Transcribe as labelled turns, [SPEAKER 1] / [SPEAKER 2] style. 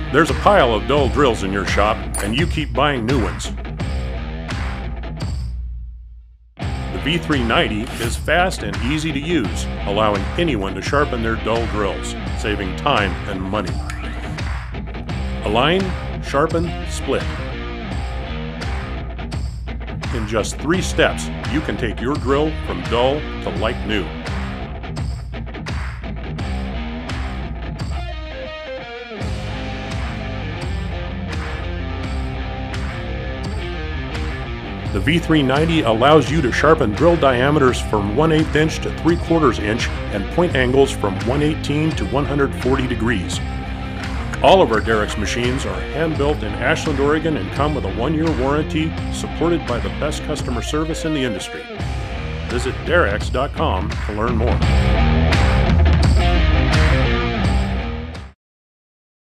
[SPEAKER 1] There's a pile of dull drills in your shop, and you keep buying new ones. The V390 is fast and easy to use, allowing anyone to sharpen their dull drills, saving time and money. Align, sharpen, split. In just 3 steps, you can take your drill from dull to like new. The V390 allows you to sharpen drill diameters from 1/8 inch to 3/4 inch and point angles from 118 to 140 degrees. All of our Derex machines are hand-built in Ashland, Oregon and come with a 1-year warranty supported by the best customer service in the industry. Visit Derex.com to learn more.